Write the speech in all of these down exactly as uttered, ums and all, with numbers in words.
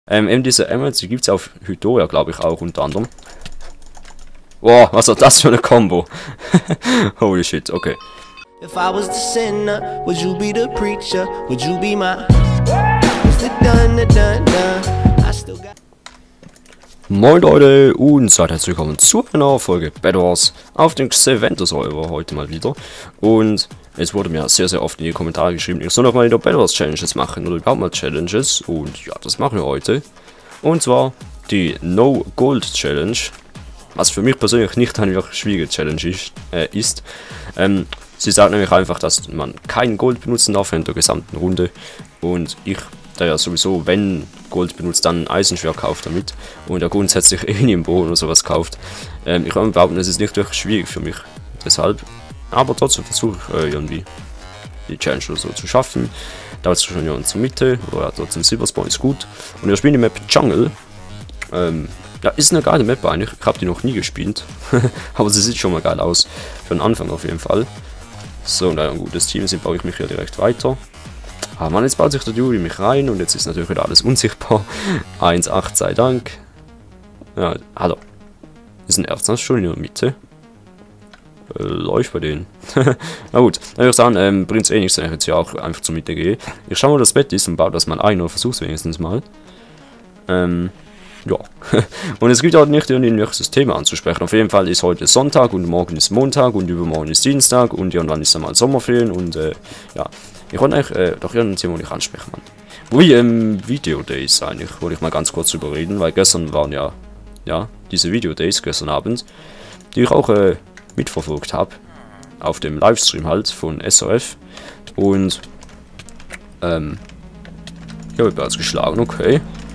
Ähm, eben diese Emeralds, die gibt es auf Hydoria, glaube ich, auch unter anderem. Wow, was war das für eine Combo? Holy shit, okay. If I was the sinner, would you be the preacher? Would you be my... Done, done, done. I still got... Moin Leute und seid herzlich willkommen zu einer Folge Bed Wars auf dem Xaventer-Server heute mal wieder. Und es wurde mir sehr sehr oft in die Kommentare geschrieben, ich soll noch mal wieder Bed Wars Challenges machen oder überhaupt mal Challenges. Und ja, das machen wir heute. Und zwar die No Gold Challenge, was für mich persönlich nicht eine wirklich schwierige Challenge ist. Äh, ist. Ähm, sie sagt nämlich einfach, dass man kein Gold benutzen darf in der gesamten Runde. Und ich, der ja sowieso, wenn Gold benutzt, dann ein Eisenschwert kauft damit und er grundsätzlich eh nie im Boden oder sowas kauft. Ähm, ich kann behaupten, es ist nicht wirklich schwierig für mich. Deshalb, aber trotzdem versuche ich äh, irgendwie die Challenge oder so zu schaffen. Da ist schon ja zur Mitte, oder ja, dort zum Silverspawn ist gut. Und wir spielen die Map Jungle. Ähm, ja, ist eine geile Map eigentlich. Ich habe die noch nie gespielt. Aber sie sieht schon mal geil aus. Für den Anfang auf jeden Fall. So, und ein gutes Team sind, baue ich mich hier direkt weiter. Ah man, jetzt baut sich der Juri mich rein und jetzt ist natürlich wieder alles unsichtbar. eins acht sei Dank. Ja, hallo. Ist ein Erzanz schon in der Mitte. Äh, läuft bei denen. Na gut, dann würde ich sagen, ähm, bringt es eh nichts, wenn ich jetzt hier auch einfach zur Mitte gehe. Ich schaue mal, wo das Bett ist und baue das mal ein oder versuche es wenigstens mal. Ähm, ja. Und es gibt auch nicht irgendwelche Systeme anzusprechen. Auf jeden Fall ist heute Sonntag und morgen ist Montag und übermorgen ist Dienstag und irgendwann ist dann mal Sommerferien und äh, ja. Ich wollte eigentlich äh, doch irgendein Thema, wo ich ansprechen kann. Wie ähm, Video Days eigentlich, wollte ich mal ganz kurz drüber reden, weil gestern waren ja, ja, diese Video Days gestern Abend, die ich auch äh, mitverfolgt habe, auf dem Livestream halt von S O F. Und, ähm, ich habe bereits geschlagen, okay.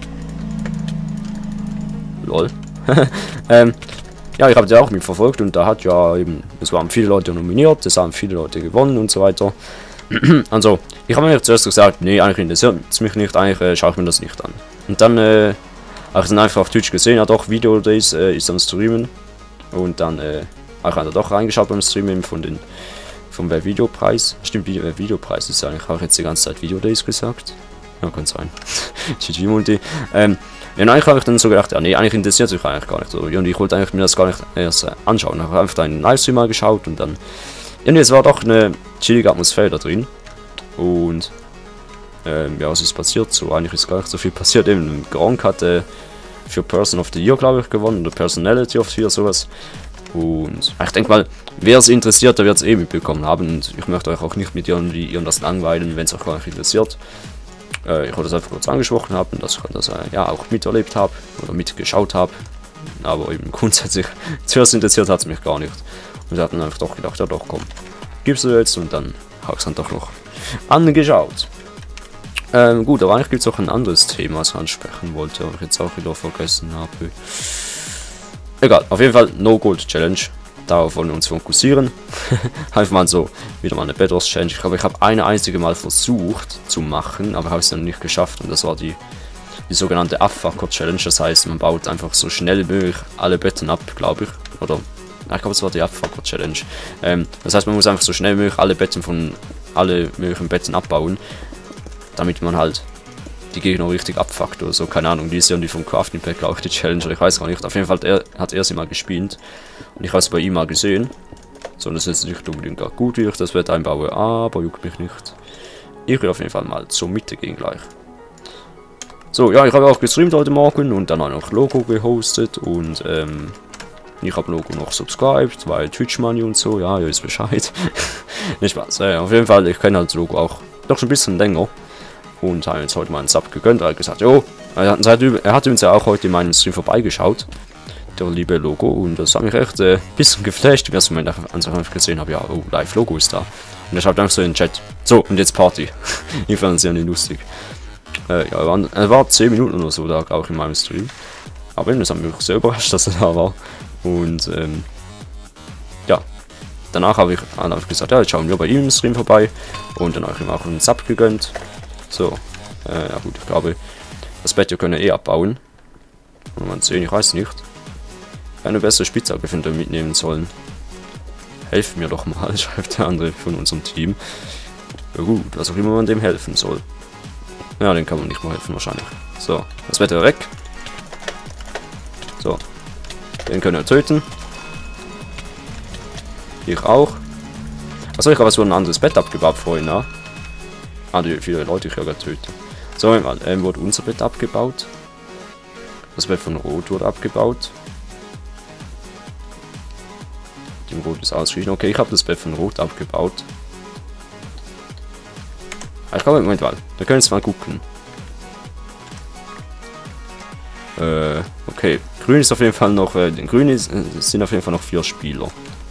Lol. ähm, ja, ich habe die auch mitverfolgt und da hat ja eben, es waren viele Leute nominiert, es haben viele Leute gewonnen und so weiter. Also, ich habe mir zuerst gesagt, nee, eigentlich interessiert es mich nicht, eigentlich äh, schaue ich mir das nicht an. Und dann äh, habe ich dann einfach auf Twitch gesehen, ja doch, Video Days äh, ist am Streamen. Und dann äh, habe ich dann doch reingeschaut beim Streamen von den vom Videopreis. Stimmt, Video, Videopreis ist eigentlich, habe ich jetzt die ganze Zeit Video Days gesagt. Ja, kann sein. G G Multi. Ähm, ja, eigentlich habe ich dann so gedacht, ja nee, eigentlich interessiert sich eigentlich gar nicht. So. Und ich wollte eigentlich mir das gar nicht erst äh, anschauen. Ich habe einfach einen Livestream mal geschaut und dann... Ja, es war doch eine chillige Atmosphäre da drin. Und ähm, ja, was ist passiert? So, eigentlich ist gar nicht so viel passiert. Eben, Gronk hat äh, für Person of the Year, glaube ich, gewonnen. Oder Personality of the Year, sowas. Und ich denke mal, wer es interessiert, der wird es eh mitbekommen haben. Und ich möchte euch auch nicht mit irgendwie irgendwas langweilen, wenn es euch gar nicht interessiert. Äh, ich wollte das einfach kurz angesprochen haben, dass ich das äh, ja auch miterlebt habe oder mitgeschaut habe. Aber eben grundsätzlich, zuerst interessiert hat es mich gar nicht. Und wir hatten einfach doch gedacht, ja doch, komm, gibst du jetzt und dann habe ich es dann doch noch angeschaut. Ähm, gut, aber eigentlich gibt es auch ein anderes Thema, was ich ansprechen wollte, aber ich jetzt auch wieder vergessen habe. Egal, auf jeden Fall No Gold Challenge. Darauf wollen wir uns fokussieren. Einfach mal so, wieder mal eine Bed Wars Challenge. Ich glaube, ich habe eine einzige Mal versucht zu machen, aber habe es dann nicht geschafft und das war die, die sogenannte Abfucker Challenge. Das heißt, man baut einfach so schnell wie möglich alle Betten ab, glaube ich, oder... Ich glaube, es war die Abfucker Challenge. Ähm, das heißt, man muss einfach so schnell wie möglich alle Betten von alle möglichen Betten abbauen, damit man halt die Gegner richtig abfuckt oder so. Keine Ahnung, die ist ja die vom Crafting Pack, glaube ich, die Challenge. Ich weiß gar nicht. Auf jeden Fall er, hat er sie mal gespielt und ich habe es bei ihm mal gesehen. So, das ist jetzt nicht unbedingt gar gut, wie ich das Bett einbaue, aber juckt mich nicht. Ich will auf jeden Fall mal zur Mitte gehen gleich. So, ja, ich habe auch gestreamt heute Morgen und dann auch noch Logo gehostet und ähm. Ich habe Logo noch subscribed, weil Twitch Money und so, ja, ihr wisst Bescheid. Nicht Spaß, äh, auf jeden Fall, ich kenne halt das Logo auch doch schon ein bisschen länger. Und habe jetzt heute mal einen Sub gegönnt, er hat gesagt, jo, er hat, er hat uns ja auch heute in meinem Stream vorbeigeschaut, der liebe Logo, und das hat mich echt ein äh, bisschen geflasht, im ersten Moment einfach gesehen habe, ja, oh, Live-Logo ist da. Und er schreibt einfach so in den Chat, so, und jetzt Party. Ich fand es sehr nicht lustig. Äh, ja, er war, er war zehn Minuten oder so da, auch in meinem Stream. Aber das hat mich sehr überrascht, dass er da war. Und ähm, ja, danach habe ich einfach gesagt, ja, jetzt schauen wir bei ihm im Stream vorbei. Und dann habe ich ihm auch einen Sub gegönnt. So, äh, ja gut, ich glaube, das Bett hier können wir eh abbauen. Und man sehen, ich weiß nicht. Eine bessere Spitzhacke finde ich mitnehmen sollen. Helft mir doch mal, schreibt der andere von unserem Team. Ja gut, was auch immer man dem helfen soll. Ja, den kann man nicht mal helfen wahrscheinlich. So, das Bett weg. So. Den können wir töten. Ich auch. Achso, ich habe so ein anderes Bett abgebaut vorhin, ne? Ah, die viele Leute ich ja getötet. So, mal, ähm, wurde unser Bett abgebaut. Das Bett von Rot wurde abgebaut. Dem Rot ist ausgeschrieben. Okay, ich habe das Bett von Rot abgebaut. Ich glaube, Moment mal. Da können wir mal gucken. Äh, okay. Grün ist auf jeden Fall noch. Äh, Grün ist, äh, sind auf jeden Fall noch vier Spieler.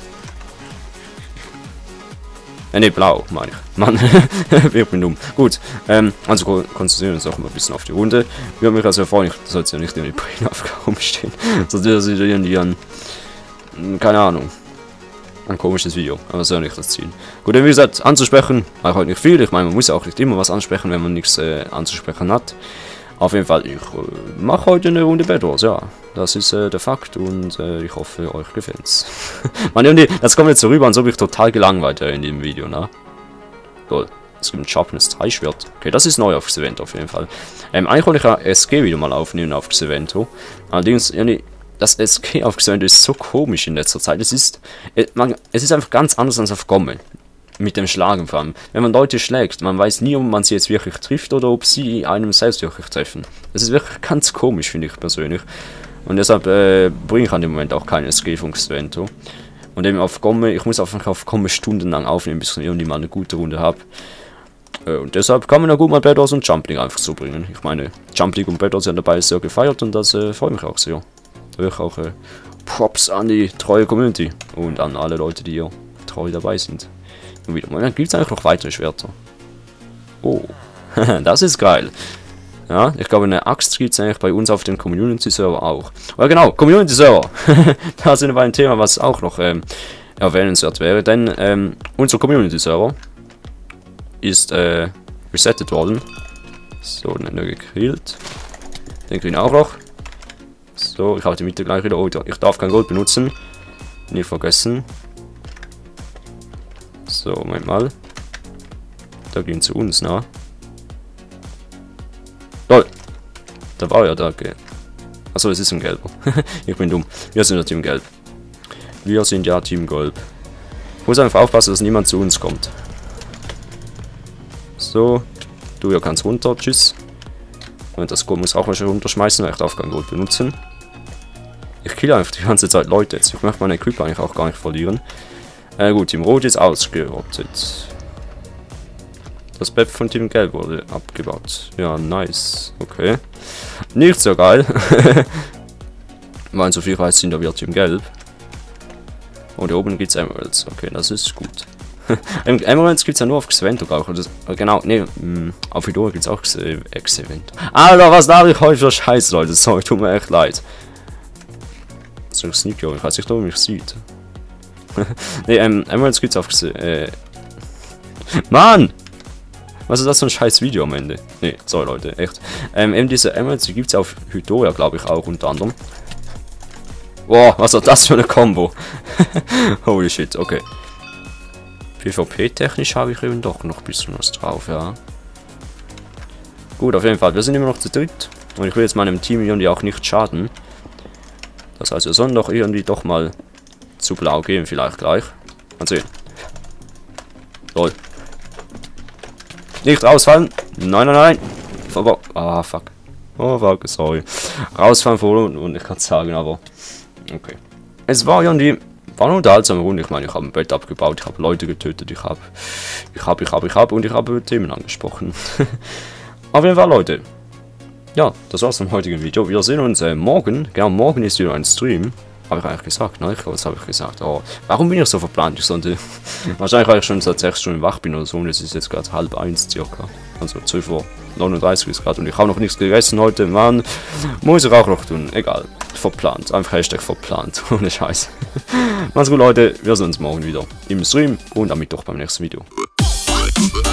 Äh, ne, blau, meine ich. Mann, ich bin dumm. Gut, ähm, also konzentrieren wir uns auch mal ein bisschen auf die Runde. Wir haben mich also freuen, ich sollte ja nicht in die Brain-Aufgabe stehen. Sonst wäre es irgendwie ein. Keine Ahnung. Ein komisches Video, aber das soll nicht das Ziel. Gut, wie gesagt, anzusprechen, habe ich heute nicht viel. Ich meine, man muss ja auch nicht immer was ansprechen, wenn man nichts äh, anzusprechen hat. Auf jeden Fall, ich äh, mache heute eine Runde Bed Wars, ja. Das ist äh, der Fakt und äh, ich hoffe, euch gefällt's. Man, irgendwie, das kommt jetzt so rüber, als ob ich total gelangweilt wäre in dem Video, ne? Toll. Es gibt ein Sharpness drei Schwert. Okay, das ist neu auf das Event auf jeden Fall. Ähm, eigentlich wollte ich ja S G wieder mal aufnehmen auf das Event. Allerdings, irgendwie, das S G auf das Event ist so komisch in letzter Zeit. Es ist, äh, man, es ist einfach ganz anders als auf Gomme. Mit dem Schlagen vor allem. Wenn man Leute schlägt, man weiß nie, ob man sie jetzt wirklich trifft oder ob sie einem selbst wirklich treffen. Das ist wirklich ganz komisch, finde ich persönlich. Und deshalb äh, bringe ich an dem Moment auch keine S G von Xvento. Und eben auf Gomme, ich muss einfach auf Gomme stundenlang aufnehmen, bis ich irgendwie mal eine gute Runde habe. Äh, und deshalb kann man ja gut mal Bed Wars und Jumpling einfach so bringen. Ich meine, Jumpling und Bed Wars sind dabei sehr gefeiert und das äh, freut mich auch sehr. Da will ich auch äh, Props an die treue Community und an alle Leute, die hier treu dabei sind. Und wieder mal, gibt es eigentlich noch weitere Schwerter? Oh, das ist geil. Ja, ich glaube, eine Axt gibt es eigentlich bei uns auf dem Community-Server auch. Aber genau, Community-Server. Da sind wir bei einem Thema, was auch noch ähm, erwähnenswert wäre. Denn ähm, unser Community-Server ist äh, resettet worden. So, den haben wir gekillt. Den kriegen wir auch noch. So, ich habe die Mitte gleich wieder. Oh, ich darf kein Gold benutzen. Nicht vergessen. So, Moment mal. Da gehen zu uns, na. Lol. Da war ja da, okay. Achso, es ist ein Gelber. Ich bin dumm. Wir sind ja Team Gelb. Wir sind ja Team Gelb. Ich muss einfach aufpassen, dass niemand zu uns kommt. So. Du, ja, kannst runter. Tschüss. Und das Gold muss auch mal schon runterschmeißen, weil ich darf kein Gold benutzen. Ich kill einfach die ganze Zeit Leute jetzt. Ich möchte meine Equip eigentlich auch gar nicht verlieren. Äh, gut, Team Rot ist ausgerottet. Das Bett von Team Gelb wurde abgebaut. Ja, nice. Okay. Nicht so geil. Weil so viel weiß sind da wieder Team Gelb. Und hier oben gibt es Emeralds. Okay, das ist gut. Emeralds gibt es ja nur auf Xvento auch. Äh, genau, ne, auf Hydora gibt es auch Xvento. Alter, was darf ich heute für Scheiß, Leute? Sorry, tut mir echt leid. So, Sneak, ich weiß nicht, ob mich sieht. Ne, ähm, Emeralds gibt's auf. Äh. Mann! Was ist das für ein scheiß Video am Ende? Ne, sorry Leute, echt. Ähm, eben diese Emeralds, die gibt's auf Hydora, glaube ich, auch unter anderem. Boah, was ist das für eine Combo? Holy shit, okay. PvP-technisch habe ich eben doch noch ein bisschen was drauf, ja. Gut, auf jeden Fall, wir sind immer noch zu dritt. Und ich will jetzt meinem Team irgendwie auch nicht schaden. Das heißt, wir sollen doch irgendwie doch mal zu blau gehen, vielleicht gleich. Mal sehen. Lol. Nicht rausfallen. Nein, nein, nein. Aber, ah, fuck. Oh, fuck, sorry. Rausfallen vor unten und ich kann es sagen, aber. Okay. Es war ja die. War eine unterhaltsame Runde. Ich meine, ich habe ein Bett abgebaut, ich habe Leute getötet, ich habe. Ich habe, ich habe, ich habe und ich habe Themen angesprochen. Auf jeden Fall, Leute. Ja, das war's vom heutigen Video. Wir sehen uns äh, morgen. Genau, morgen ist wieder ein Stream. Habe ich eigentlich gesagt, ne? Ich glaube, das habe ich gesagt. Oh, warum bin ich so verplant? Ich sollte wahrscheinlich, weil ich schon seit sechs Stunden wach bin oder so. Und es ist jetzt gerade halb eins circa. Also zwölf Uhr neununddreißig ist gerade. Und ich habe noch nichts gegessen heute. Mann, muss ich auch noch tun. Egal. Verplant. Einfach Hashtag verplant. Ohne Scheiß. Macht's gut, Leute. Wir sehen uns morgen wieder im Stream und damit doch beim nächsten Video.